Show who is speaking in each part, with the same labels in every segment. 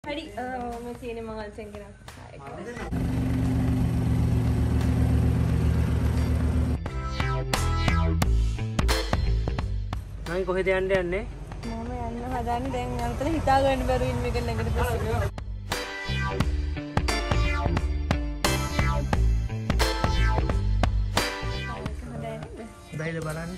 Speaker 1: හරි මේ තියෙන මංගල් සෙන්ගෙන
Speaker 2: නයි කොහෙද යන්නේ යන්නේ?
Speaker 1: මම යන්න හදන්නේ දැන් අන්තර හිතා ගන්න බැරුව ඉන්න එක නැගිට පස්සේ.
Speaker 2: හොඳයිද බලන්න.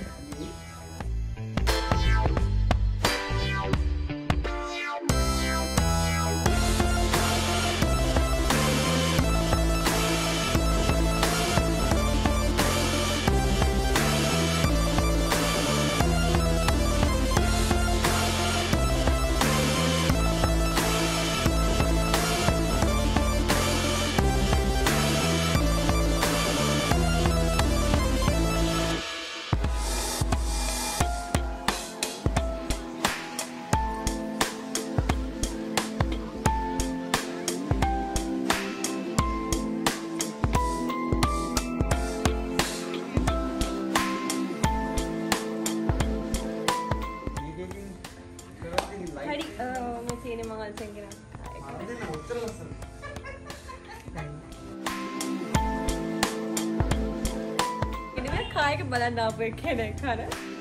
Speaker 1: හරි මේ තියෙන මංගල් සෙන්ගෙන ඉතින් කායක බලන්න ආපු කෙනෙක් හර